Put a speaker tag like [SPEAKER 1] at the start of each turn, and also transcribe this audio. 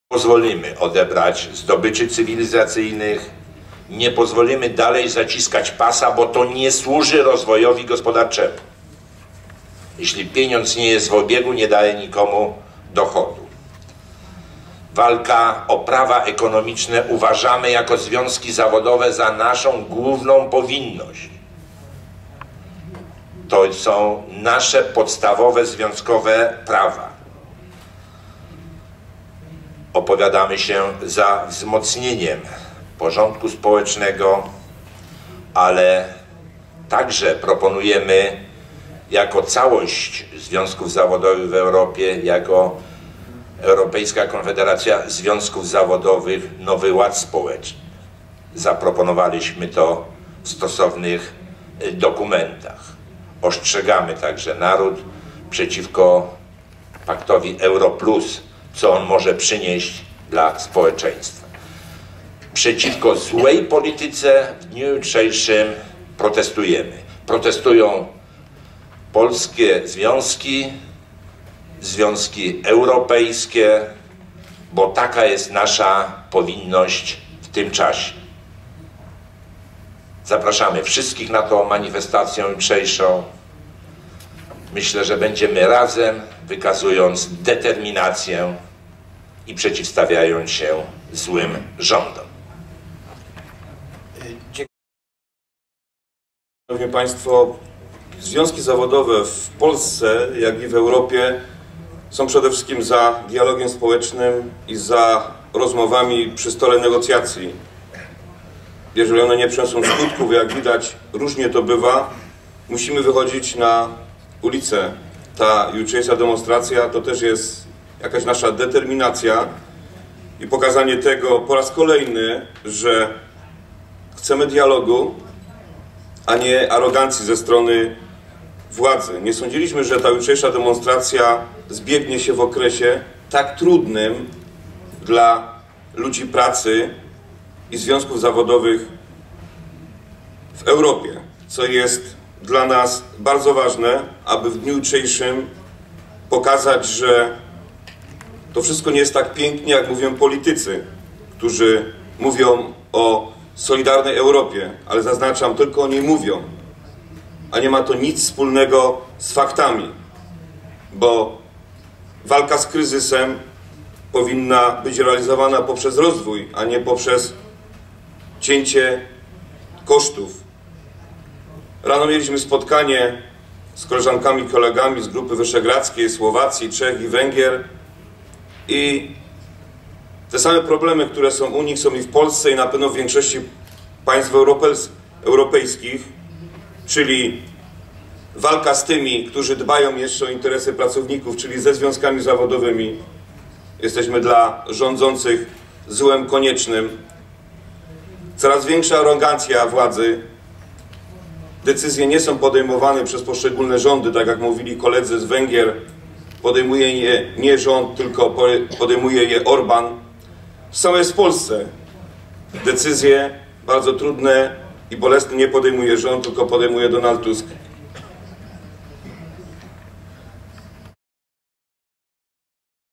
[SPEAKER 1] pozwolimy odebrać zdobyczy cywilizacyjnych, nie pozwolimy dalej zaciskać pasa, bo to nie służy rozwojowi gospodarczemu. Jeśli pieniądz nie jest w obiegu, nie daje nikomu dochodu. Walka o prawa ekonomiczne uważamy jako związki zawodowe za naszą główną powinność. To są nasze podstawowe związkowe prawa. Opowiadamy się za wzmocnieniem porządku społecznego, ale także proponujemy jako całość związków zawodowych w Europie, jako Europejska Konfederacja Związków Zawodowych, nowy ład społeczny. Zaproponowaliśmy to w stosownych dokumentach. Ostrzegamy także naród przeciwko paktowi Euro Plus, co on może przynieść dla społeczeństwa. Przeciwko złej polityce w dniu jutrzejszym protestujemy. Protestują polskie związki, związki europejskie, bo taka jest nasza powinność w tym czasie. Zapraszamy wszystkich na tą manifestację jutrzejszą. Myślę, że będziemy razem, wykazując determinację i przeciwstawiając się złym rządom.
[SPEAKER 2] Szanowni Państwo, związki zawodowe w Polsce, jak i w Europie są przede wszystkim za dialogiem społecznym i za rozmowami przy stole negocjacji. Jeżeli one nie przyniosą skutków, jak widać, różnie to bywa, musimy wychodzić na ulicę. Ta jutrzejsza demonstracja to też jest jakaś nasza determinacja i pokazanie tego po raz kolejny, że chcemy dialogu, a nie arogancji ze strony władzy. Nie sądziliśmy, że ta jutrzejsza demonstracja zbiegnie się w okresie tak trudnym dla ludzi pracy i związków zawodowych w Europie, co jest dla nas bardzo ważne, aby w dniu jutrzejszym pokazać, że to wszystko nie jest tak pięknie, jak mówią politycy, którzy mówią o solidarnej Europie, ale zaznaczam, tylko o niej mówią, a nie ma to nic wspólnego z faktami, bo walka z kryzysem powinna być realizowana poprzez rozwój, a nie poprzez cięcie kosztów. Rano mieliśmy spotkanie z koleżankami i kolegami z Grupy Wyszehradzkiej, Słowacji, Czech i Węgier i te same problemy, które są u nich, są i w Polsce i na pewno w większości państw europejskich, czyli walka z tymi, którzy dbają jeszcze o interesy pracowników, czyli ze związkami zawodowymi. Jesteśmy dla rządzących złem koniecznym. Coraz większa arogancja władzy. Decyzje nie są podejmowane przez poszczególne rządy, tak jak mówili koledzy z Węgier. Podejmuje je nie rząd, tylko podejmuje je Orban. Samo jest w Polsce. Decyzje bardzo trudne i bolesne nie podejmuje rząd, tylko podejmuje Donald Tusk.